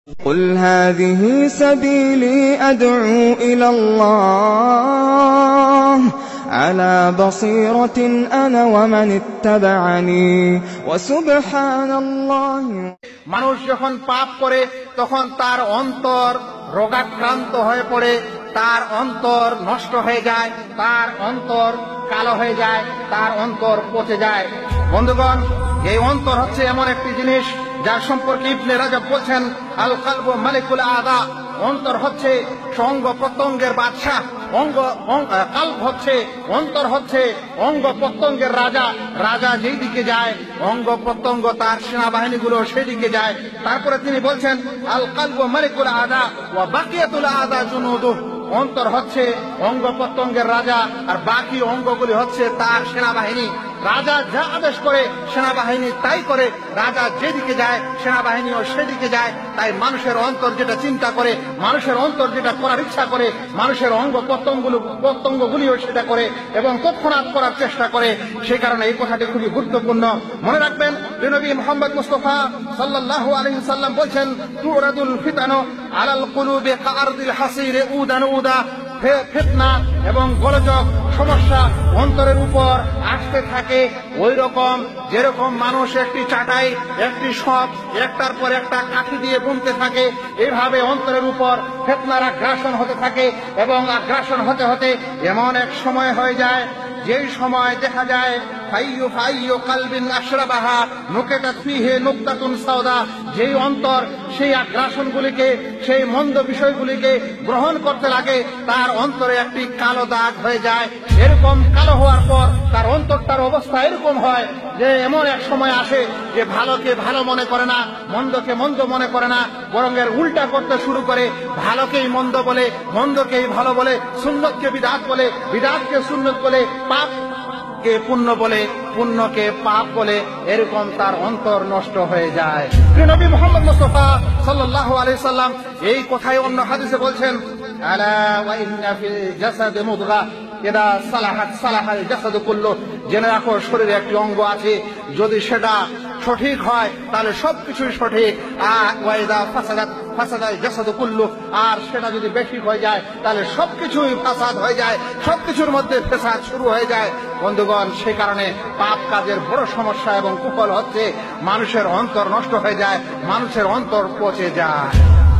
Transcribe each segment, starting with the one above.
قل هذه سبيلي أدعو إلى الله على بصيرة أنا ومن اتبعني وسبحان الله। মানুষ যখন পাপ করে তখন তার অন্তর রোগাক্রান্ত হয়ে পড়ে, তার অন্তর নষ্ট হয়ে যায়, তার অন্তর কালো হয়ে যায়, তার অন্তর পচে যায়। বন্ধুগণ, এই অন্তর হচ্ছে এমন একটি জিনিস যার সম্পর্কে ইবনে রাজব বলছেন, আল কলবু মালিকুল আযা। অন্তর হচ্ছে অঙ্গ প্রত্যঙ্গের বাদশাহ, কলব হচ্ছে, অন্তর হচ্ছে অঙ্গ প্রত্যঙ্গের রাজা। রাজা যেই দিকে যায় অঙ্গ প্রত্যঙ্গ তার সেনাবাহিনীগুলো সেদিকে যায়। তারপরে তিনি বলছেন, আল কলবু মালিকুল আযা ওয়া বাকিয়াতুল আযা জুনুদুহু। অন্তর হচ্ছে অঙ্গ প্রত্যঙ্গের রাজা আর বাকি অঙ্গগুলি হচ্ছে তার সেনাবাহিনী। রাজা যা আদেশ করে সেনাবাহিনী তাই করে, রাজা যেদিকে যায় সেনাবাহিনীও সেদিকে যায়। তাই মানুষের অন্তর যেটা চিন্তা করে, মানুষের অন্তর যেটা করার ইচ্ছা করে, মানুষের অঙ্গ প্রত্যঙ্গগুলিও সেটা করে এবং তৎক্ষণাৎ করার চেষ্টা করে। সেই কারণে এই কথাটি খুবই গুরুত্বপূর্ণ। মনে রাখবেন, নবী মুহাম্মদ মুস্তাফা সাল্লাল্লাহু আলাইহি ওয়াসাল্লাম বলেছেন, তুরাদুল ফিতানু আলাল কুলুবি কাআরদিল হাসিরে উদান উদা। ফিতনা এবং গোলযোগ সমস্যা অন্তরের উপর আসতে থাকে ওই রকম যেরকম মানুষ একটি চাটাই, একটি সব একটার পর একটা কাঠি দিয়ে বুনতে থাকে, এইভাবে অন্তরের উপর ফিতনার আগ্রাসন হতে থাকে এবং আগ্রাসন হতে হতে এমন এক সময় হয়ে যায় যেই সময় দেখা যায় ফাইয়ু কালবিন আশরাবাহা নুকিতাত ফিহি নুকতাতুন সাওদা। যেই অন্তর সেই আগ্রাসনগুলিকে, সেই মন্দ বিষয়গুলিকে গ্রহণ করতে লাগে, তার অন্তরে একটি কালো দাগ হয়ে যায়। এরকম কালো হওয়ার পর তার অন্তরটার অবস্থা এরকম হয় যে এমন এক সময় আসে যে ভালোকে ভালো মনে করে না, মন্দকে মন্দ মনে করে না, বরং এর উল্টা করতে শুরু করে। ভালোকেই মন্দ বলে, মন্দকেই ভালো বলে, সুন্নতকে বিদআত বলে, বিদআতকে সুন্নত বলে, পাপকে পুণ্য বলে, পুণ্যকে পাপ বলে। এরকম তার অন্তর নষ্ট হয়ে যায়। নবী মুহাম্মদ মুস্তাফা সাল্লাল্লাহু আলাইহি সাল্লাম এই কথাই অন্য হাদিসে বলছেন, আলা ওয়া ইন্না ফিল জাসাদি মুদগা ইদা সালাহাত সালাহাল জাসাদু কুল্লু। জেনে রাখো, শরীরে একটি অঙ্গ আছে, যদি সেটা সঠিক হয় তাহলে সবকিছুই সঠিক। ওয়া ইদা ফাসাদাত ফাসাদাল জাসাদু কুল্লু। আর সেটা যদি বেশি হয়ে যায় তাহলে সবকিছুই ফাসাদ হয়ে যায়, সবকিছুর মধ্যে ফাসাদ শুরু হয়ে যায়। বন্ধুগণ, সেই কারণে পাপ কাজের বড় সমস্যা এবং কুফল হচ্ছে মানুষের অন্তর নষ্ট হয়ে যায়, মানুষের অন্তর পচে যায়।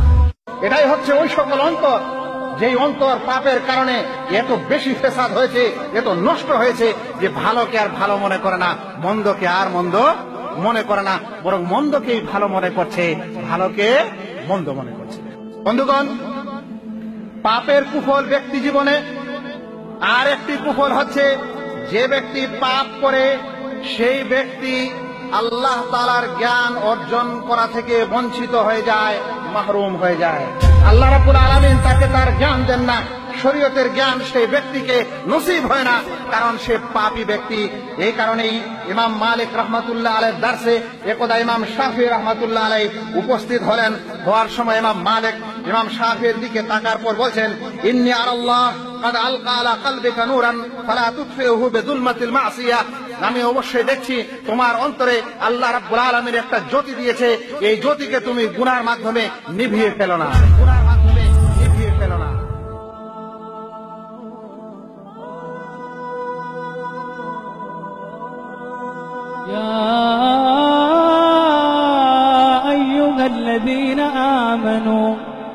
এটাই হচ্ছে ওই সকল অন্তর যেই অন্তর পাপের কারণে এত বেশি ফেসাদ হয়েছে, এত নষ্ট হয়েছে যে ভালোকে আর ভালো মনে করে না, মন্দকে আর মন্দ মনে করে না, বরং মন্দকেই ভালো মনে করছে, ভালোকে মন্দ মনে করছে। বন্ধুগণ, পাপের কুফল ব্যক্তি জীবনে আর একটি কুফল হচ্ছে যে ব্যক্তি পাপ করে সেই ব্যক্তি আল্লাহ তাআলার জ্ঞান অর্জন করা থেকে বঞ্চিত হয়ে যায়, মাহরুম হয়ে যায়। আল্লাহ রাব্বুল আলামিন তাকে তার জ্ঞান দেন না, শরীয়তের জ্ঞান সেই ব্যক্তিকে নসিব হয় না, কারণ সে পাপী ব্যক্তি। এই কারণেই ইমাম মালিক রাহমাতুল্লাহ আলাইহির দারসে একদা ইমাম শাফিঈ রাহমাতুল্লাহ আলাইহি উপস্থিত হলেন। হওয়ার সময় ইমাম মালিক ইমাম শাফিঈর দিকে তাকার পর বলছেন, ইন্নী আল্লাহ قد ألقى على قلبك نورا فلا تطفئه بظلمة المعصية। আমি অবশ্যই দেখছি তোমার অন্তরে আল্লাহ রাব্বুল আলামিন একটা জ্যোতি দিয়েছে, এই জ্যোতিকে তুমি গুনাহর মাধ্যমে নিভিয়ে ফেলো না, গুনাহর মাধ্যমে নিভিয়ে ফেলো না। يا أيها الذين آمنوا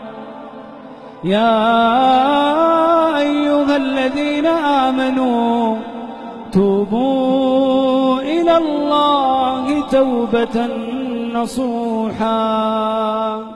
توبوا إلى الله توبة نصوحا